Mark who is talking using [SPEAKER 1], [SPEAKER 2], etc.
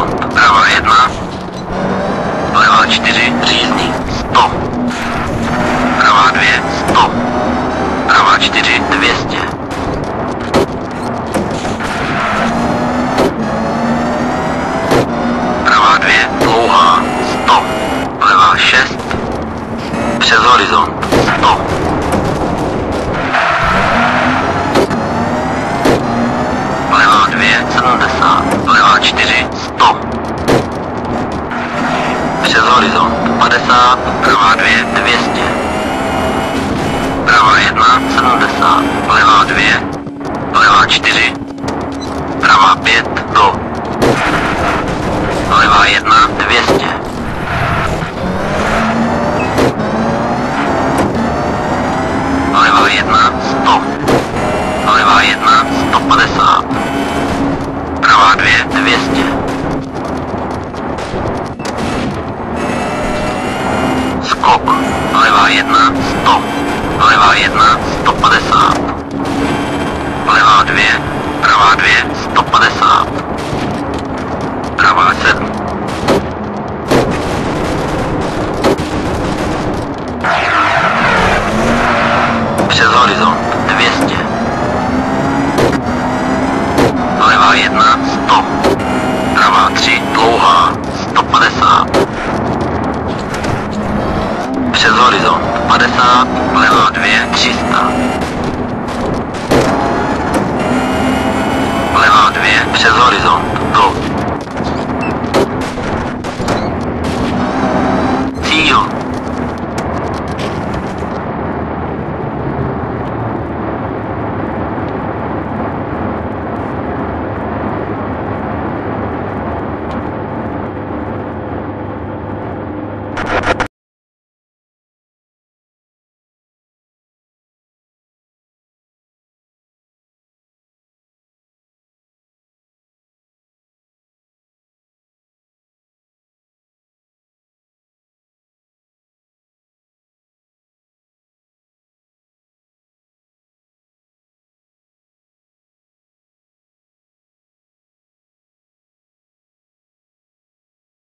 [SPEAKER 1] horizont. Pravá 1. Levá 4, řízný, 100. Pravá 2, 100. Pravá 4, 200. Pravá 2, dlouhá, 100. Levá 6. Přes horizont, 100. Levá 2, 70. Levá 4, 100. Přes horizont 50, pravá 2, 200. Pravá 1, 70. Levá 2, levá 4. Pravá 5, do. Levá 1, 200. Levá 1, 100. Levá 1, 150. Pravá 2, 200. Skok. Levá 1, 100. Levá 1, 150. Levá 2, pravá 2, 150.